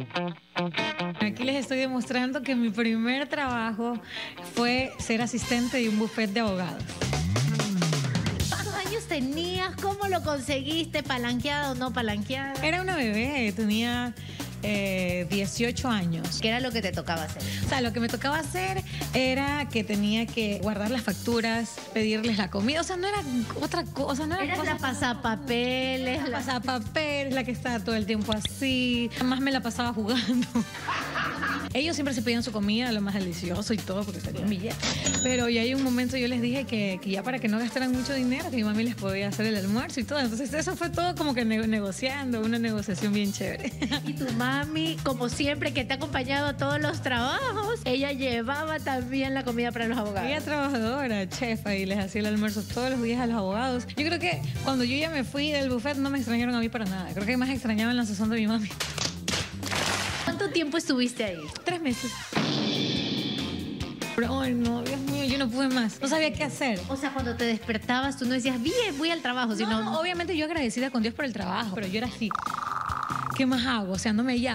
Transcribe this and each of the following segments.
Aquí les estoy demostrando que mi primer trabajo fue ser asistente de un bufet de abogados. ¿Cuántos años tenías? ¿Cómo lo conseguiste? ¿Palanqueada o no palanqueada? Era una bebé, tenía 18 años. ¿Qué era lo que te tocaba hacer? O sea, lo que me tocaba hacer era que tenía que guardar las facturas, pedirles la comida. O sea, no era otra cosa. No era Eras la pasapapeles. la pasapapeles, la que estaba todo el tiempo así. Además me la pasaba jugando. Ellos siempre se pedían su comida, lo más delicioso y todo, porque salía en billete. Pero ya hay un momento yo les dije que ya para que no gastaran mucho dinero, que mi mami les podía hacer el almuerzo y todo. Entonces eso fue todo como que negociando, una negociación bien chévere. Y tu mami, como siempre, que te ha acompañado a todos los trabajos, ella llevaba también la comida para los abogados. Ella trabajadora, chefa, y les hacía el almuerzo todos los días a los abogados. Yo creo que cuando yo ya me fui del buffet no me extrañaron a mí para nada. Creo que más extrañaban la sazón de mi mami. ¿Cuánto tiempo estuviste ahí? 3 meses. Pero, ay, no, Dios mío, yo no pude más. No sabía qué hacer. O sea, cuando te despertabas, tú no decías, bien, voy al trabajo, sino... No, obviamente yo agradecida con Dios por el trabajo, pero yo era así. ¿Qué más hago? O sea, no me hallaba.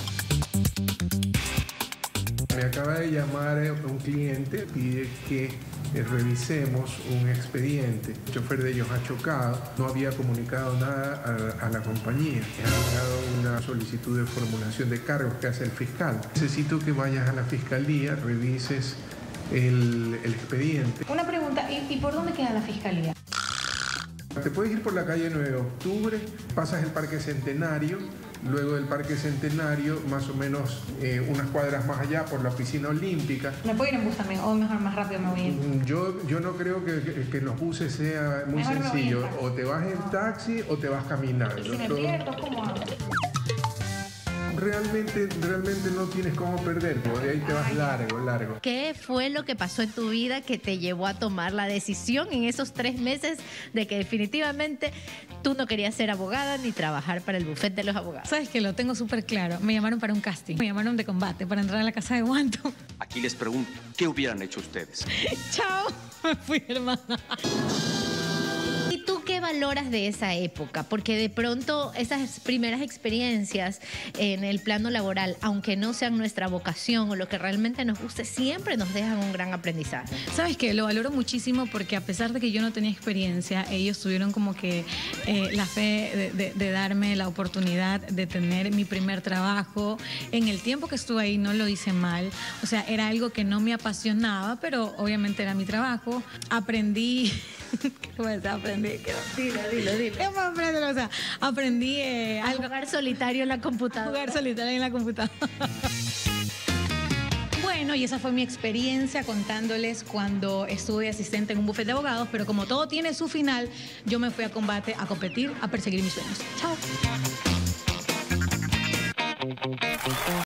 Me acaba de llamar un cliente, pide que revisemos un expediente. El chofer de ellos ha chocado, no había comunicado nada a la compañía. Han dado una solicitud de formulación de cargos que hace el fiscal. Necesito que vayas a la fiscalía, revises el expediente. Una pregunta, ¿y por dónde queda la fiscalía? Te puedes ir por la calle 9 de octubre, pasas el Parque Centenario, luego del Parque Centenario, más o menos unas cuadras más allá, por la piscina olímpica. ¿Me puedo ir en bus también? O mejor, más rápido me voy a ir. Yo no creo que en los buses sea muy Mejor me voy sencillo. en taxi. O te vas en taxi o te vas caminando. ¿Y si me pierdo, cómo hago? Realmente no tienes cómo perder, porque de ahí te vas largo. ¿Qué fue lo que pasó en tu vida que te llevó a tomar la decisión en esos 3 meses de que definitivamente tú no querías ser abogada ni trabajar para el bufete de los abogados? Sabes que lo tengo súper claro. Me llamaron para un casting. Me llamaron de combate para entrar a la casa de Guanto. Aquí les pregunto, ¿qué hubieran hecho ustedes? Chao. Me fui, hermana. ¿Y tú qué valoras de esa época? Porque de pronto esas primeras experiencias en el plano laboral, aunque no sean nuestra vocación o lo que realmente nos guste, siempre nos dejan un gran aprendizaje. ¿Sabes qué? Lo valoro muchísimo porque a pesar de que yo no tenía experiencia, ellos tuvieron como que la fe de darme la oportunidad de tener mi primer trabajo. En el tiempo que estuve ahí no lo hice mal. O sea, era algo que no me apasionaba, pero obviamente era mi trabajo. Aprendí... ¿Qué más aprendí? Dilo. ¿Qué más aprendí? O sea, aprendí A jugar solitario en la computadora. jugar solitario en la computadora. Bueno, y esa fue mi experiencia contándoles cuando estuve asistente en un bufete de abogados, pero como todo tiene su final, yo me fui a combate, a competir, a perseguir mis sueños. Chao.